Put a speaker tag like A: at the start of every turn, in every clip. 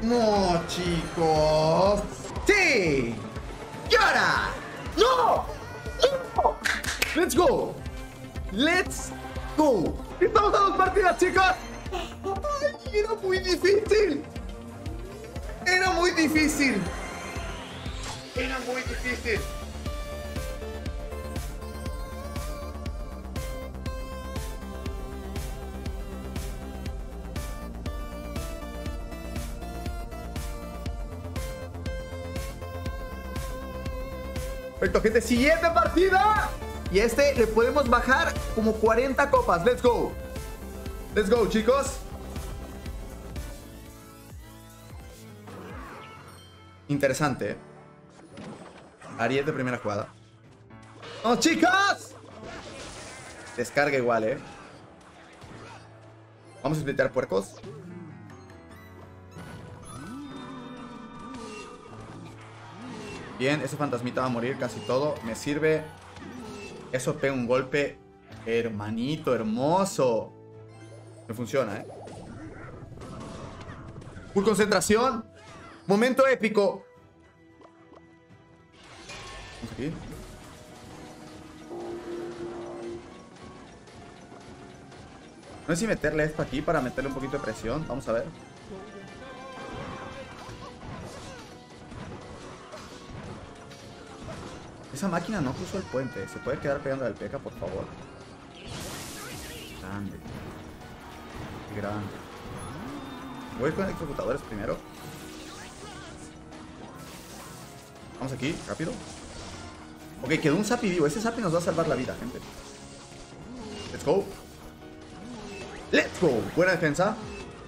A: No, chicos. ¡Sí! ¡Y ahora! ¡No! ¡No! ¡Let's go! ¡Let's go! ¡Estamos a 2 partidas, chicos! ¡Ay, era muy difícil! ¡Era muy difícil! ¡Era muy difícil! Perfecto, gente. Siguiente partida. Y este le podemos bajar como 40 copas. Let's go. Let's go, chicos. Interesante, ¿eh? Ariel de primera jugada. ¡Vamos, chicos! Descarga igual, ¿eh? Vamos a splitar puercos. Bien, ese fantasmita va a morir casi todo. Me sirve. Eso pega un golpe. Hermanito, hermoso. Me funciona, ¿eh? Full concentración. Momento épico. Vamos aquí. No sé si meterle esto aquí para meterle un poquito de presión. Vamos a ver. Esa máquina no cruzó el puente. ¿Se puede quedar pegando al P.E.K.K.A, por favor? Grande. Qué grande. Voy con ejecutadores primero. Vamos aquí, rápido. Ok, quedó un Zappy vivo. Ese Zappy nos va a salvar la vida, gente. Let's go. Let's go. Buena defensa.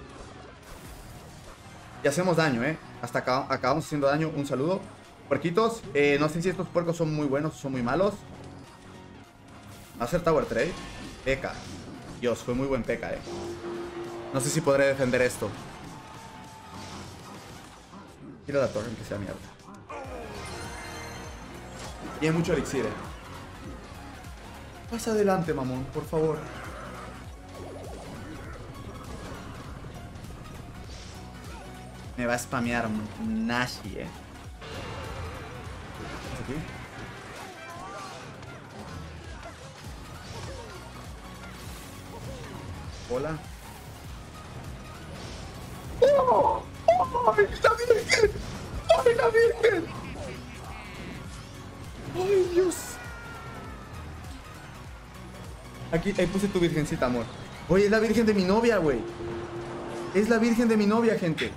A: Y hacemos daño, Hasta acá acabamos haciendo daño. Un saludo. Puerquitos, no sé si estos puercos son muy buenos o son muy malos. Va a ser Tower Trade. P.E.K.K.A. Dios, fue muy buen P.E.K.K.A, No sé si podré defender esto. Tira la torre, que sea mierda. Y hay mucho elixir, Pasa adelante, mamón, por favor. Me va a spamear Nashi, Aquí. Hola. ¡Oh! ¡Oh! ¡Ay, la Virgen! ¡Ay, la Virgen! ¡Ay, Dios! Aquí, ahí puse tu virgencita, amor. Oye, es la virgen de mi novia, güey. Es la virgen de mi novia, gente.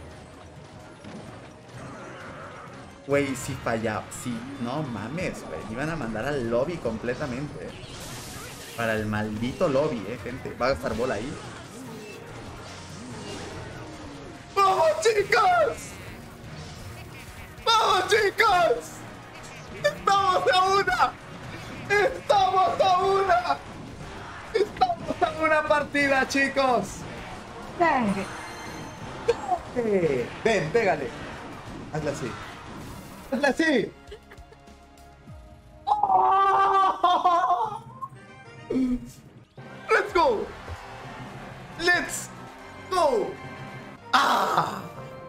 A: Güey, sí fallaba. Sí, no mames, güey. Me iban a mandar al lobby completamente. Para el maldito lobby, gente. Va a gastar bola ahí. ¡Vamos, chicos! ¡Vamos, chicos! ¡Estamos a una! ¡Estamos a una! ¡Estamos a una partida, chicos! Ven, pégale. Hazla así. ¡Hazla así! ¡Oh! ¡Let's go! ¡Let's go! ¡Ah!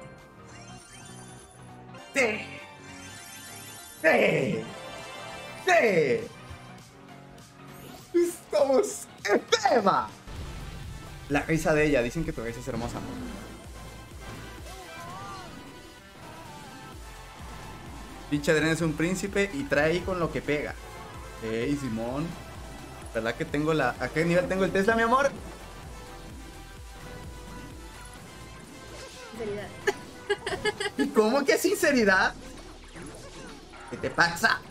A: ¡Sí! ¡Sí! ¡Sí! ¡Estamos en tema! La risa de ella. Dicen que tu risa es hermosa, ¿no? Pinche Dren es un príncipe y trae ahí con lo que pega. Hey, Simón. ¿Verdad que tengo la... ¿A qué nivel tengo el Tesla, mi amor?
B: Sinceridad.
A: ¿Y cómo que sinceridad? ¿Qué te pasa?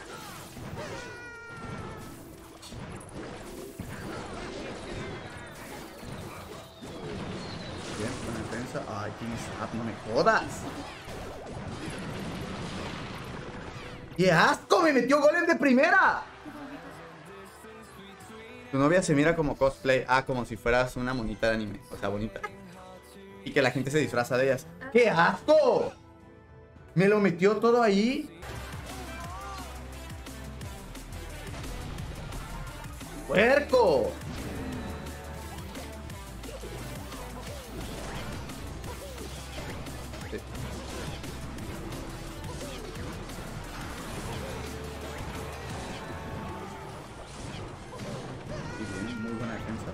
A: Bien, buena defensa. Ay, tienes... no me jodas. ¡Qué asco! ¡Me metió golem de primera! Tu novia se mira como cosplay. Ah, como si fueras una monita de anime. O sea, bonita. Y que la gente se disfraza de ellas. ¡Qué asco! ¿Me lo metió todo ahí? ¡Puerco! Sí. Y bien, muy buena defensa.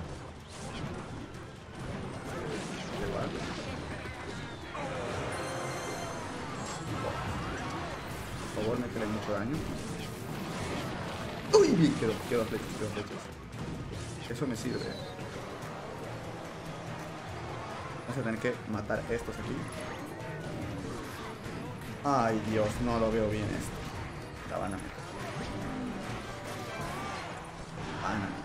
A: Igual. Por favor, métele mucho daño. Uy, bien, quedó flechas, quedó flechas. Eso me sirve. Vamos a tener que matar estos aquí. Ay, Dios, no lo veo bien esto. La van a meter. Van a meter.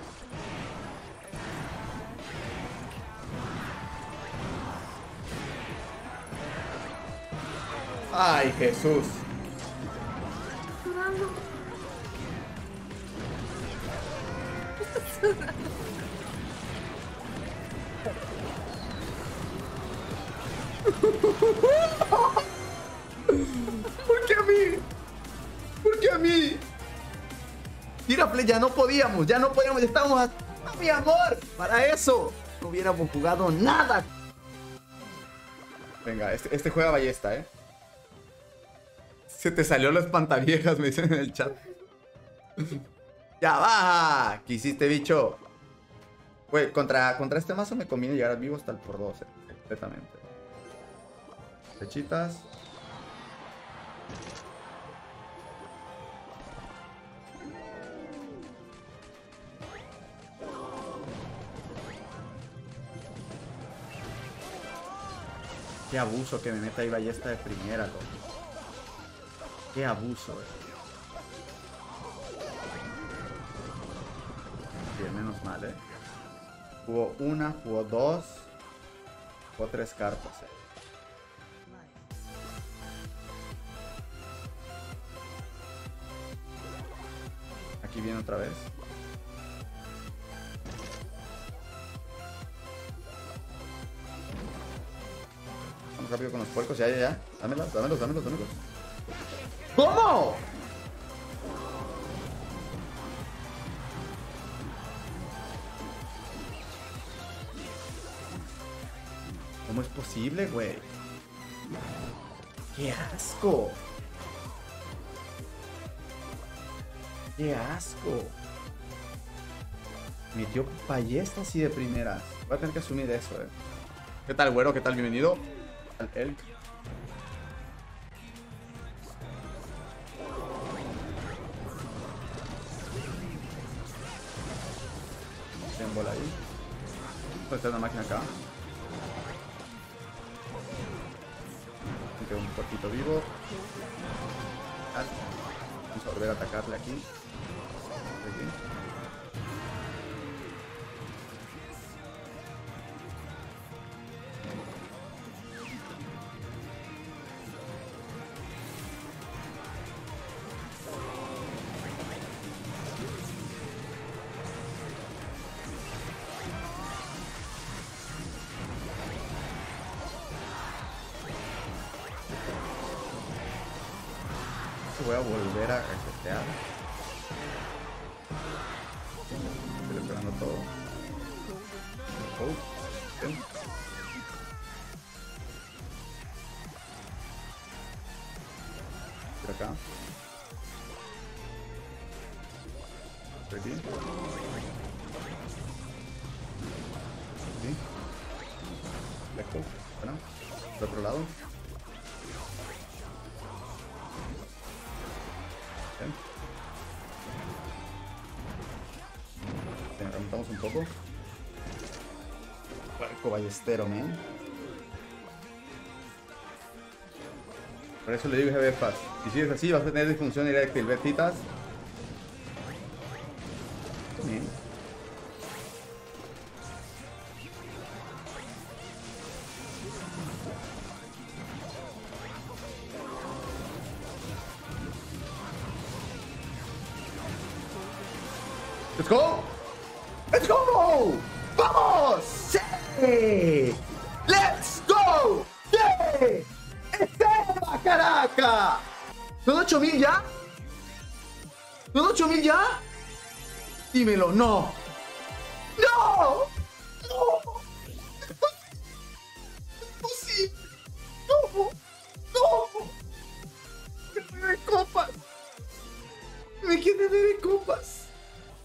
A: Ay, Jesús. ¿Por qué a mí? ¿Por qué a mí? Tira play, ya no podíamos, ya estábamos a... ¡Oh, mi amor! Para eso no hubiéramos jugado nada. Venga, este juega ballesta, ¿eh? Se te salió la espantaviejas, me dicen en el chat. ¡Ya baja! ¿Qué hiciste, bicho? Pues contra este mazo me conviene llegar al vivo hasta el por 12, completamente. Flechitas. Qué abuso que me meta ahí ballesta de primera, loco. Qué abuso, Bien, menos mal, Jugó una, jugó dos, jugó tres cartas, Aquí viene otra vez. Vamos rápido con los puercos, ya. Dámelos. ¿Cómo? ¿Cómo es posible, güey? ¡Qué asco! ¡Qué asco! Metió ballesta así de primeras. Voy a tener que asumir eso, ¿Qué tal, güero? ¿Qué tal? Bienvenido al Elk. Ten bola ahí. Puede estar una máquina acá. Me queda un poquito vivo. Vamos a volver a atacarle aquí. Voy a volver a resetear. Estoy esperando todo. Bien. Por acá. Por aquí. Aquí. Lejos. Bueno. Por otro lado. Bien, remontamos un poco. Puerco ballestero, man. Por eso le digo GB Fast. Y si es así, vas a tener disfunción eréctil. Betitas. Bien. Let's go. Let's go. Vamos. Sí. Let's go. Sí. Esteba, caraca. ¿Son 8000 ya? ¿Son 8000 ya? Dímelo, no. No. No. Es posible. No.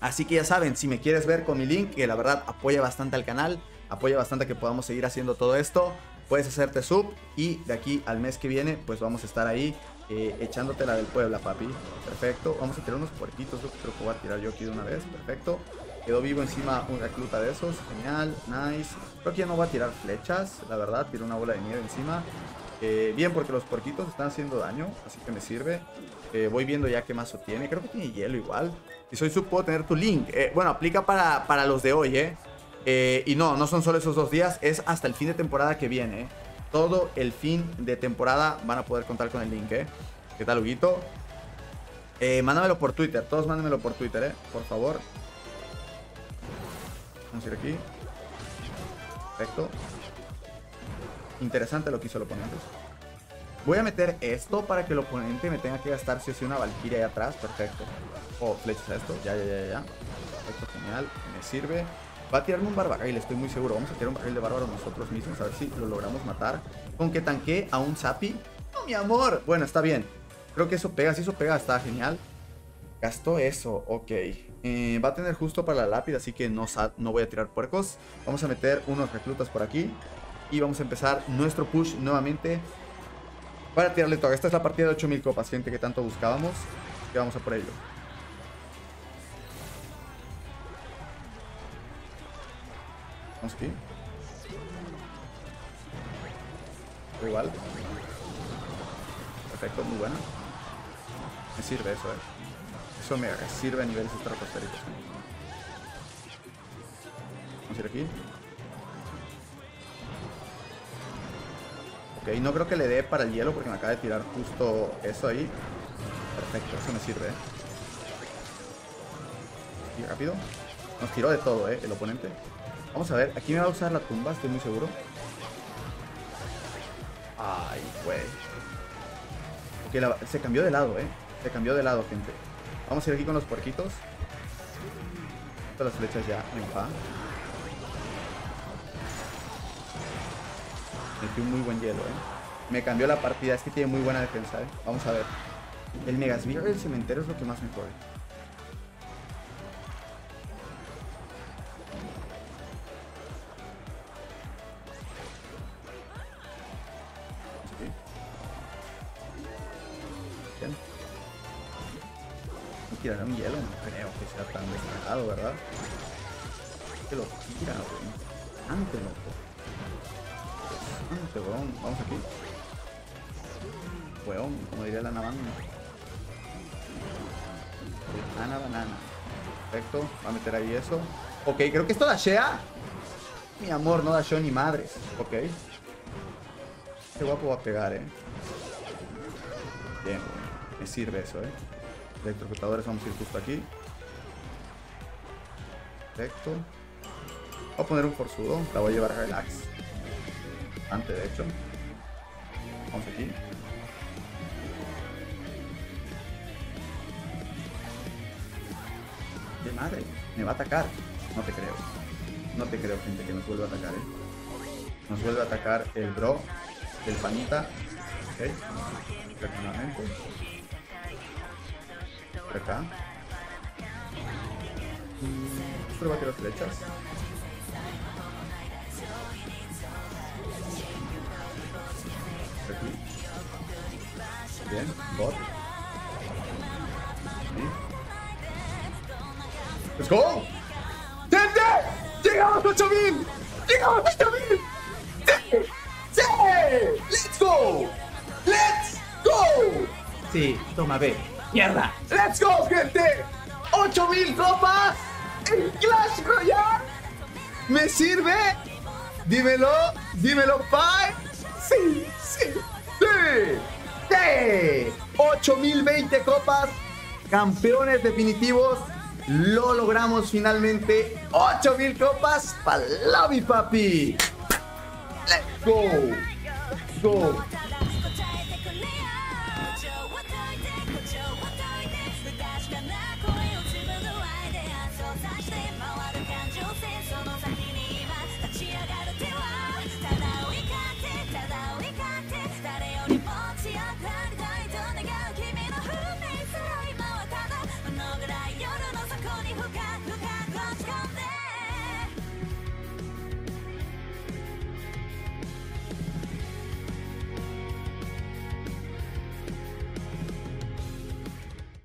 A: Así que ya saben, si me quieres ver con mi link, que la verdad apoya bastante al canal, apoya bastante que podamos seguir haciendo todo esto, puedes hacerte sub y de aquí al mes que viene pues vamos a estar ahí echándote la del Puebla, papi. Perfecto, vamos a tirar unos puerquitos, lo que creo que voy a tirar yo aquí de una vez. Perfecto, quedó vivo encima un recluta de esos, genial, nice. Creo que ya no voy a tirar flechas, la verdad, tiro una bola de nieve encima. Bien, porque los puerquitos están haciendo daño, así que me sirve. Voy viendo ya qué mazo tiene, creo que tiene hielo igual. Si soy sub puedo tener tu link. Bueno, aplica para los de hoy, y no son solo esos 2 días, es hasta el fin de temporada que viene, Todo el fin de temporada van a poder contar con el link, ¿Qué tal, Huguito? Mándamelo por Twitter, todos mándenmelo por Twitter, por favor. Vamos a ir aquí. Perfecto. Interesante lo que hizo el oponente. Voy a meter esto para que el oponente me tenga que gastar si es una Valkyria ahí atrás. Perfecto. Oh, flechas a esto. Ya. Perfecto, genial. Me sirve. Va a tirarme un barbaril, estoy muy seguro. Vamos a tirar un barril de bárbaro nosotros mismos. A ver si lo logramos matar. Con que tanquee a un Zapi. ¡No, mi amor! Bueno, está bien. Creo que eso pega. Si eso pega, está genial. Gastó eso. Ok. Va a tener justo para la lápida, así que no voy a tirar puercos. Vamos a meter unos reclutas por aquí. Y vamos a empezar nuestro push nuevamente para tirarle todo. Esta es la partida de 8000 copas, gente, que tanto buscábamos. Y vamos a por ello. Vamos aquí. Igual. Perfecto, muy bueno. Me sirve eso, Eso me sirve a niveles estratosféricos. Vamos a ir aquí. Ok, no creo que le dé para el hielo porque me acaba de tirar justo eso ahí. Perfecto, eso me sirve, Y rápido. Nos tiró de todo, el oponente. Vamos a ver, aquí me va a usar la tumba, estoy muy seguro. Ay, güey. Ok, se cambió de lado, Se cambió de lado, gente. Vamos a ir aquí con los puerquitos. Todas las flechas ya en fa. Metí un muy buen hielo, Me cambió la partida, es que tiene muy buena defensa, Vamos a ver. El Megasbirro del cementerio es lo que más me jode. Bien. ¿Me tirará un hielo? No creo que sea tan descarado, ¿verdad? Que lo tira, güey. Ante, loco. Weón, vamos aquí. Weón, como diría la Navan. Ana banana. Perfecto, va a meter ahí eso. Ok, creo que esto dashea. Mi amor, no dasheó ni madres. Ok. Qué guapo va a pegar, Bien, me sirve eso, Electrocutadores, vamos a ir justo aquí. Perfecto. Voy a poner un forzudo, la voy a llevar a relax. Antes, de hecho. Vamos aquí. De madre, me va a atacar. No te creo. No te creo, gente, que nos vuelve a atacar, Nos vuelve a atacar el bro del panita. Ok. Nuevamente. Por acá. Esto le va a tirar flechas. Aquí. Bien, bot. ¿Sí? ¡Let's go! ¡Gente! ¡Llegamos a 8000! ¡Llegamos a 8000! ¡Sí! ¡Sí! ¡Let's go! ¡Let's go! Sí, toma, ve. ¡Mierda! ¡Let's go, gente! ¡8000 copas! ¡El Clash Royale! ¿Me sirve? Dímelo, Pai. ¡Sí! ¡Sí! ¡Sí! ¡Sí! 8020 copas, campeones definitivos. Lo logramos finalmente. 8000 copas para la mi papi. Let's go. Let's go.